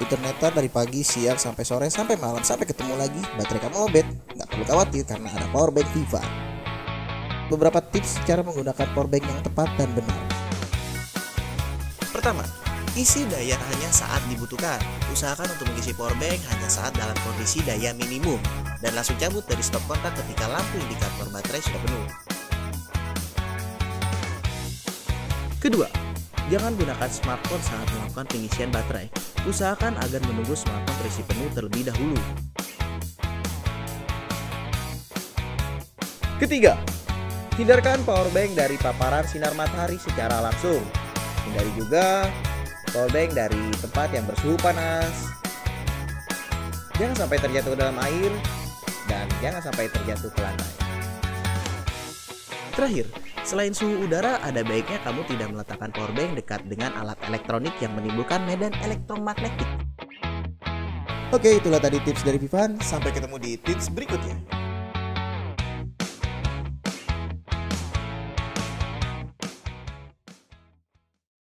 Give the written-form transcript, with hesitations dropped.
internetan dari pagi, siang, sampai sore, sampai malam, sampai ketemu lagi, baterai kamu lowbat. Nggak perlu khawatir karena ada powerbank Viva. Beberapa tips cara menggunakan powerbank yang tepat dan benar. Pertama, isi daya hanya saat dibutuhkan. Usahakan untuk mengisi powerbank hanya saat dalam kondisi daya minimum dan langsung cabut dari stop kontak ketika lampu indikator baterai sudah penuh. Kedua, jangan gunakan smartphone saat melakukan pengisian baterai. Usahakan agar menunggu smartphone terisi penuh terlebih dahulu. Ketiga, hindarkan powerbank dari paparan sinar matahari secara langsung. Hindari juga powerbank dari tempat yang bersuhu panas. Jangan sampai terjatuh ke dalam air dan jangan sampai terjatuh ke lantai. Terakhir, selain suhu udara, ada baiknya kamu tidak meletakkan powerbank dekat dengan alat elektronik yang menimbulkan medan elektromagnetik. Oke, itulah tadi tips dari Vivan. Sampai ketemu di tips berikutnya.